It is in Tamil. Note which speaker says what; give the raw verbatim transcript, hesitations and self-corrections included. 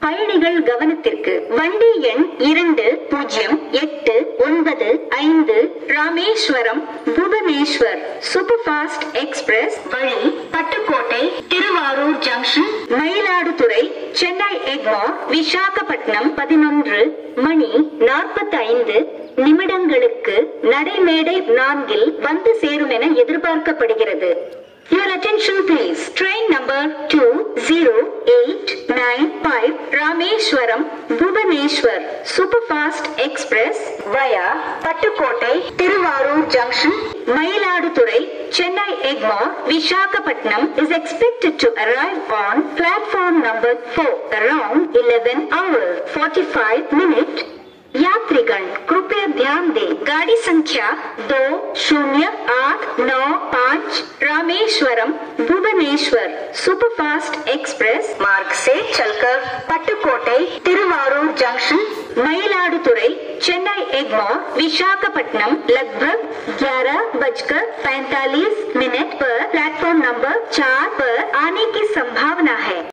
Speaker 1: பயணிகள் கவனத்திற்கு வண்டி எண் இரண்டு பூஜ்ஜியம் எட்டு ஒன்பது ஐந்து Rameswaram Bhubaneswar super fast express வழி பட்டுக்கோட்டை திருவாரூர் ஜங்ஷன் மயிலாடுதுறை சென்னை எக்மோர் விசாகப்பட்டினம் பதினொன்று மணி நாற்பத்தி ஐந்து நிமிடங்களுக்கு நடைமேடை நான்கில் வந்து சேரும் என எதிர்பார்க்கப்படுகிறது. Your attention please. Train number two zero eight nine five Rameswaram Bhubaneswar Superfast Express via Pattukottai Thiruvarur Junction Mayiladuthurai Chennai Egmore Visakhapatnam is expected to arrive on platform number four around eleven hours forty-five minutes. यात्रीगण कृपया ध्यान दें, गाड़ी संख्या दो शून्य आठ नौ पाँच रामेश्वरम भुवनेश्वर सुपरफास्ट एक्सप्रेस मार्ग से चलकर पट्टुकोट्टई तिरुवारूर जंक्शन मयिलाडुतुरै चेन्नई एग्मोर विशाखापट्टनम लगभग ग्यारह बजकर पैंतालीस मिनट पर प्लेटफॉर्म नंबर चार पर आने की संभावना है।